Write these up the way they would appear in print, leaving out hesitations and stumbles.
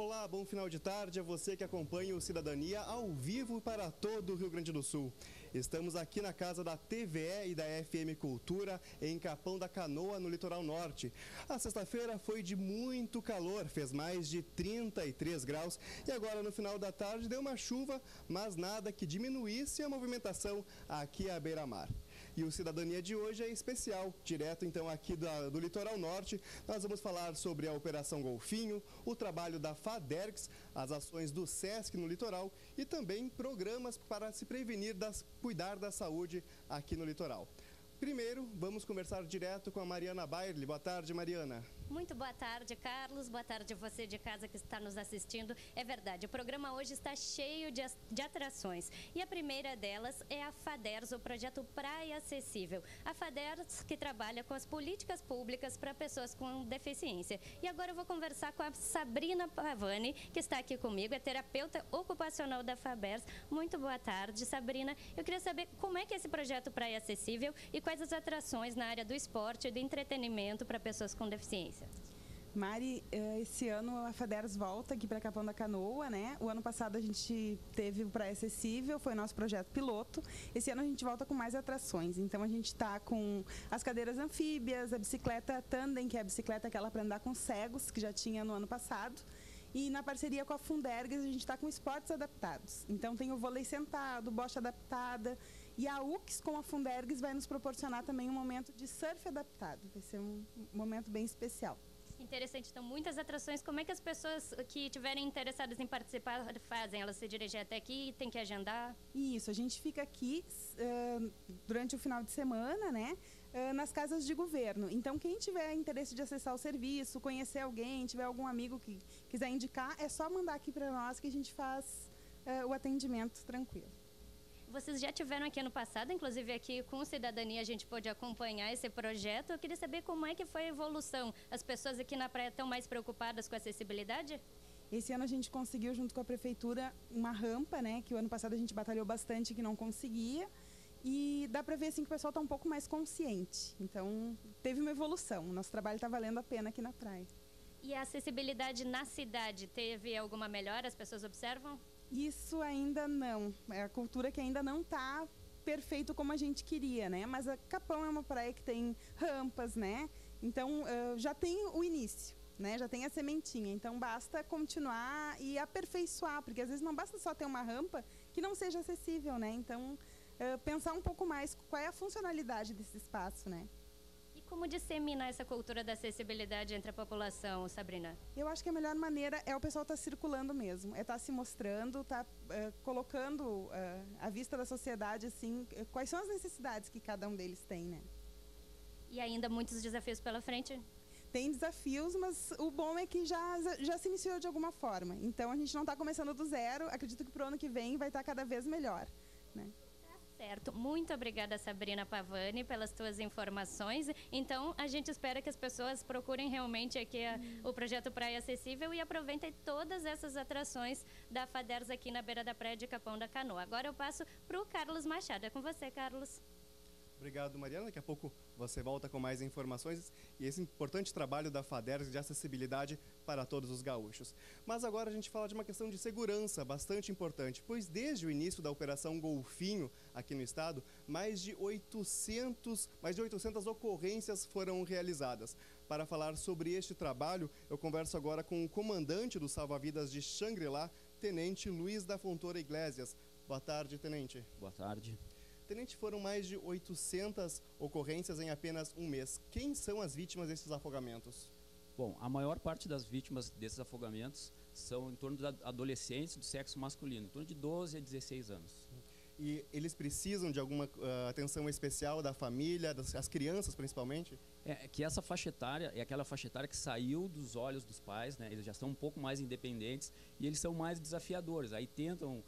Olá, bom final de tarde a você que acompanha o Cidadania ao vivo para todo o Rio Grande do Sul. Estamos aqui na casa da TVE e da FM Cultura, em Capão da Canoa, no litoral norte. A sexta-feira foi de muito calor, fez mais de 33 graus e agora no final da tarde deu uma chuva, mas nada que diminuísse a movimentação aqui à beira-mar. E o Cidadania de hoje é especial, direto então aqui do litoral norte. Nós vamos falar sobre a Operação Golfinho, o trabalho da FADERGS, as ações do SESC no litoral e também programas para se prevenir, cuidar da saúde aqui no litoral. Primeiro, vamos conversar direto com a Mariana Bairli. Boa tarde, Mariana. Muito boa tarde, Carlos. Boa tarde a você de casa que está nos assistindo. É verdade, o programa hoje está cheio de atrações. E a primeira delas é a FADERGS, o projeto Praia Acessível. A FADERGS que trabalha com as políticas públicas para pessoas com deficiência. E agora eu vou conversar com a Sabrina Pavani, que está aqui comigo, é terapeuta ocupacional da FADERGS. Muito boa tarde, Sabrina. Eu queria saber como é que é esse projeto Praia Acessível e quais as atrações na área do esporte e do entretenimento para pessoas com deficiência. Mari, esse ano a FADERGS volta aqui para Capão da Canoa, né? O ano passado a gente teve o Praia Acessível, foi nosso projeto piloto. Esse ano a gente volta com mais atrações. Então a gente está com as cadeiras anfíbias, a bicicleta tandem, que é a bicicleta aquela para andar com cegos, que já tinha no ano passado. E na parceria com a Fundergs a gente está com esportes adaptados. Então tem o vôlei sentado, bocha adaptada. E a UX com a Fundergs vai nos proporcionar também um momento de surf adaptado. Vai ser um momento bem especial. Interessante, então muitas atrações. Como é que as pessoas que estiverem interessadas em participar fazem? Elas se dirigem até aqui, tem que agendar? Isso, a gente fica aqui durante o final de semana, né? Nas casas de governo. Então, quem tiver interesse de acessar o serviço, conhecer alguém, tiver algum amigo que quiser indicar, é só mandar aqui para nós que a gente faz o atendimento tranquilo. Vocês já tiveram aqui ano passado, inclusive aqui com Cidadania a gente pôde acompanhar esse projeto. Eu queria saber como é que foi a evolução. As pessoas aqui na praia estão mais preocupadas com a acessibilidade? Esse ano a gente conseguiu, junto com a prefeitura, uma rampa, né? Que o ano passado a gente batalhou bastante que não conseguia. E dá para ver assim, que o pessoal está um pouco mais consciente. Então, teve uma evolução. O nosso trabalho está valendo a pena aqui na praia. E a acessibilidade na cidade, teve alguma melhora? As pessoas observam? Isso ainda não. É a cultura que ainda não está perfeito como a gente queria, né? Mas a Capão é uma praia que tem rampas, né? Então, já tem o início, né? Já tem a sementinha. Então, basta continuar e aperfeiçoar, porque às vezes não basta só ter uma rampa que não seja acessível, né? Então, pensar um pouco mais qual é a funcionalidade desse espaço, né? E como disseminar essa cultura da acessibilidade entre a população, Sabrina? Eu acho que a melhor maneira é o pessoal estar circulando mesmo, é estar se mostrando, estar colocando à vista da sociedade assim, quais são as necessidades que cada um deles tem, né? E ainda muitos desafios pela frente? Tem desafios, mas o bom é que já se iniciou de alguma forma. Então a gente não está começando do zero, acredito que para o ano que vem vai estar cada vez melhor, né? Certo. Muito obrigada, Sabrina Pavani, pelas tuas informações. Então, a gente espera que as pessoas procurem realmente aqui o projeto Praia Acessível e aproveitem todas essas atrações da FADERGS aqui na beira da praia de Capão da Canoa. Agora eu passo para o Carlos Machado. É com você, Carlos. Obrigado, Mariana. Daqui a pouco você volta com mais informações e esse importante trabalho da FADERGS de acessibilidade para todos os gaúchos. Mas agora a gente fala de uma questão de segurança bastante importante, pois desde o início da Operação Golfinho aqui no estado, mais de 800 ocorrências foram realizadas. Para falar sobre este trabalho, eu converso agora com o comandante do Salva-Vidas de Xangri-Lá, Tenente Luiz da Fontoura Iglesias. Boa tarde, Tenente. Boa tarde. Tenente, foram mais de 800 ocorrências em apenas um mês. Quem são as vítimas desses afogamentos? Bom, a maior parte das vítimas desses afogamentos são em torno de adolescentes do sexo masculino, em torno de 12 a 16 anos. E eles precisam de alguma atenção especial da família, das crianças principalmente? É que essa faixa etária é aquela faixa etária que saiu dos olhos dos pais, né? Eles já são um pouco mais independentes e eles são mais desafiadores. Aí tentam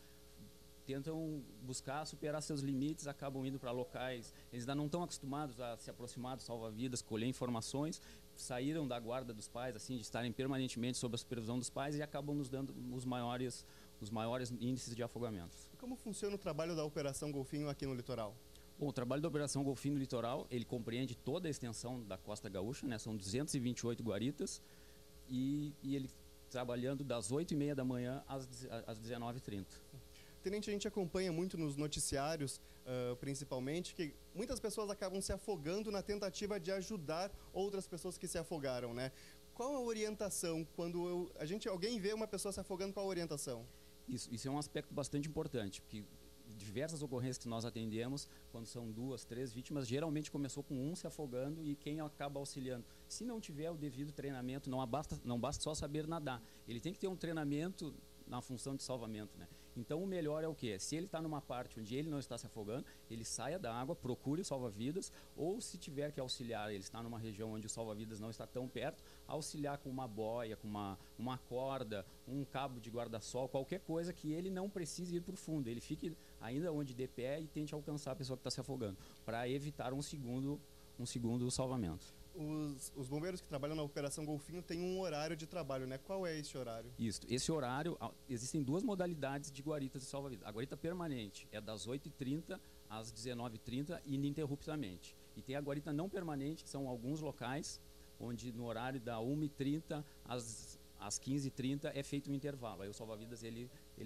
buscar superar seus limites, acabam indo para locais, eles ainda não estão acostumados a se aproximar do salva-vidas, colher informações, saíram da guarda dos pais, assim, de estarem permanentemente sob a supervisão dos pais e acabam nos dando os maiores índices de afogamentos. E como funciona o trabalho da Operação Golfinho aqui no litoral? Bom, o trabalho da Operação Golfinho no litoral, ele compreende toda a extensão da Costa Gaúcha, né? São 228 guaritas e ele trabalhando das 8h30 da manhã às 19h30. Tenente, a gente acompanha muito nos noticiários, principalmente, que muitas pessoas acabam se afogando na tentativa de ajudar outras pessoas que se afogaram, né? Qual a orientação quando alguém vê uma pessoa se afogando, qual a orientação? Isso é um aspecto bastante importante, porque diversas ocorrências que nós atendemos, quando são 2, 3 vítimas, geralmente começou com um se afogando e quem acaba auxiliando. Se não tiver o devido treinamento, não basta só saber nadar, ele tem que ter um treinamento na função de salvamento, né? Então o melhor é o quê? Se ele está numa parte onde ele não está se afogando, ele saia da água, procure o salva-vidas, ou se tiver que auxiliar, ele está numa região onde o salva-vidas não está tão perto, auxiliar com uma boia, com uma corda, um cabo de guarda-sol, qualquer coisa que ele não precise ir para o fundo, ele fique ainda onde dê pé e tente alcançar a pessoa que está se afogando, para evitar um segundo salvamento. Os bombeiros que trabalham na Operação Golfinho têm um horário de trabalho, né? Qual é esse horário? Isso. Esse horário, existem duas modalidades de guaritas de salva-vidas. A guarita permanente é das 8h30 às 19h30 ininterruptamente. E tem a guarita não permanente, que são alguns locais onde no horário da 1h30 às 15h30 é feito um intervalo. Aí o salva-vidas ele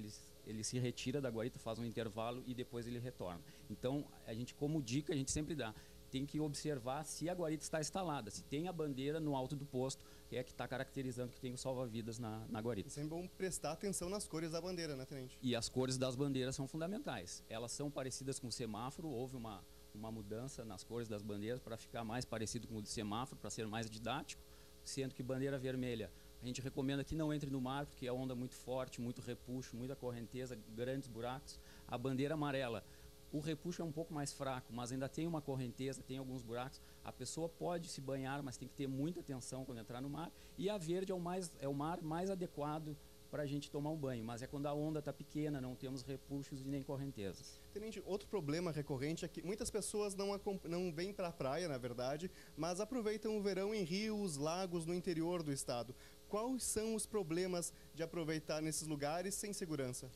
se retira da guarita, faz um intervalo e depois ele retorna. Então, a gente, como dica, a gente sempre dá, tem que observar se a guarita está instalada, se tem a bandeira no alto do posto, que é que está caracterizando que tem o salva-vidas na guarita. É sempre bom prestar atenção nas cores da bandeira, né, Tenente? E as cores das bandeiras são fundamentais. Elas são parecidas com o semáforo, houve uma mudança nas cores das bandeiras para ficar mais parecido com o do semáforo, para ser mais didático, sendo que bandeira vermelha, a gente recomenda que não entre no mar, porque é onda muito forte, muito repuxo, muita correnteza, grandes buracos. A bandeira amarela, o repuxo é um pouco mais fraco, mas ainda tem uma correnteza, tem alguns buracos. A pessoa pode se banhar, mas tem que ter muita atenção quando entrar no mar. E a verde é o mar mais adequado para a gente tomar um banho, mas é quando a onda está pequena, não temos repuxos e nem correntezas. Tenente, outro problema recorrente é que muitas pessoas não vêm para a praia, na verdade, mas aproveitam o verão em rios, lagos no interior do estado. Quais são os problemas de aproveitar nesses lugares sem segurança?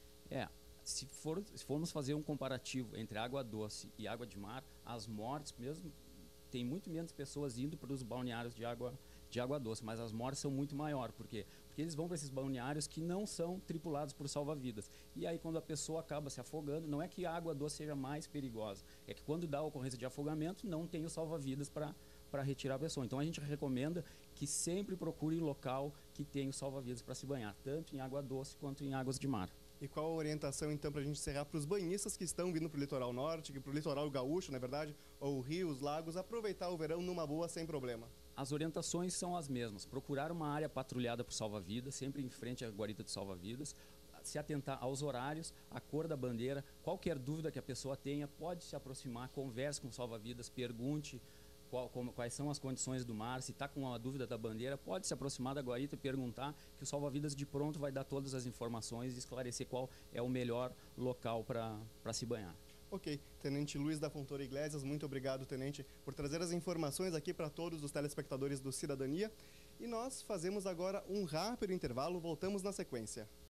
Se formos fazer um comparativo entre água doce e água de mar, as mortes mesmo, tem muito menos pessoas indo para os balneários de água doce, mas as mortes são muito maiores. Por quê? Porque eles vão para esses balneários que não são tripulados por salva-vidas. E aí quando a pessoa acaba se afogando, não é que a água doce seja mais perigosa, é que quando dá a ocorrência de afogamento, não tem o salva-vidas para retirar a pessoa. Então a gente recomenda que sempre procure local que tenha o salva-vidas para se banhar, tanto em água doce quanto em águas de mar. E qual a orientação, então, para a gente encerrar para os banhistas que estão vindo para o litoral norte, para o litoral gaúcho, na verdade, ou rios, lagos, aproveitar o verão numa boa, sem problema? As orientações são as mesmas. Procurar uma área patrulhada por salva-vidas, sempre em frente à guarita de salva-vidas, se atentar aos horários, à cor da bandeira, qualquer dúvida que a pessoa tenha, pode se aproximar, converse com o salva-vidas, pergunte quais são as condições do mar, se está com uma dúvida da bandeira, pode se aproximar da guarita e perguntar, que o salva-vidas de pronto vai dar todas as informações e esclarecer qual é o melhor local para se banhar. Ok. Tenente Luiz da Fontoura Iglesias, muito obrigado, Tenente, por trazer as informações aqui para todos os telespectadores do Cidadania. E nós fazemos agora um rápido intervalo, voltamos na sequência.